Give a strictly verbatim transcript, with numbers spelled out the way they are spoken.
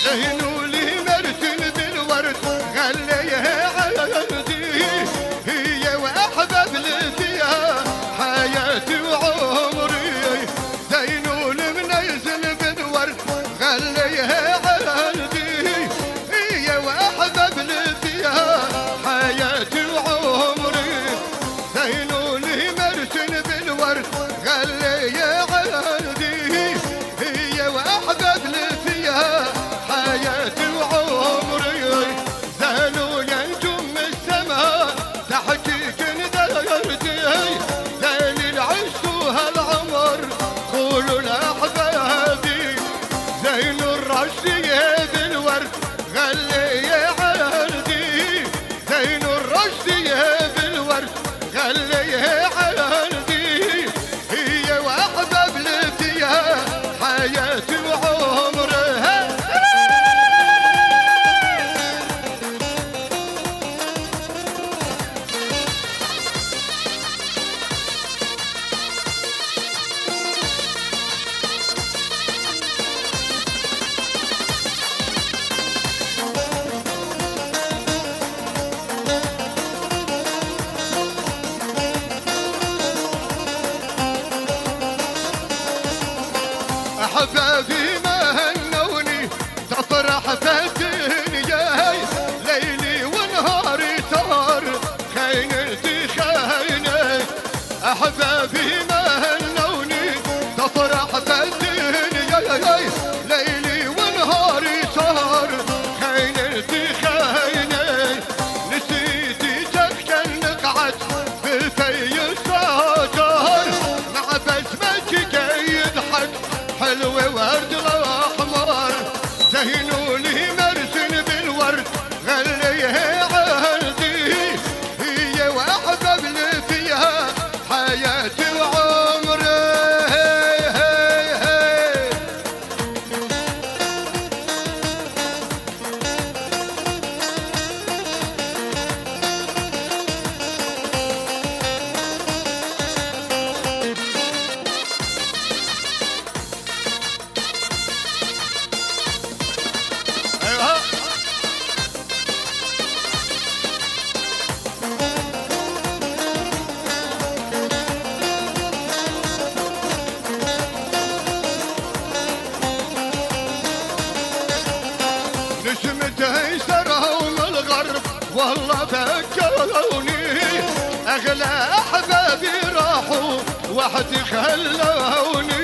زينوا لي مرسل بالورد غليها عندي هي واحباب لي فيها حياتي وعمري زينوا لي منزل بالورد غليها عندي هي واحباب لي فيها حياتي وعمري زينوا لي مرسل بالورد غليها عندي هي واحباب لي فيها حياتي وعمري زانوا ينجم السماء تحكيك ندردي زين عشتوا هالعمر قولوا لاحبابي زين الرشدية بالورد غلي عندي زين الرشدية بالورد غلي عندي هي واحباب لي فيها حياتي وعمرها أحبابي ما هنوني تطرح فالدنيا ليلي ونهاري صار خينتي خينة أحبابي ما هنوني تطرح فالدنيا ليلي ونهاري صار خينتي خينة نسيتي تسكن نقعد بالفي السكر مع بسمتك يضحك حلو ورد الاحمر زينوا لي مرسل بالورد غليها عندي هي واحباب لي فيها حياتي وعمري نجمتي سرهم الغرب والله فكروني اغلى احبابي راحوا وحدي خلوني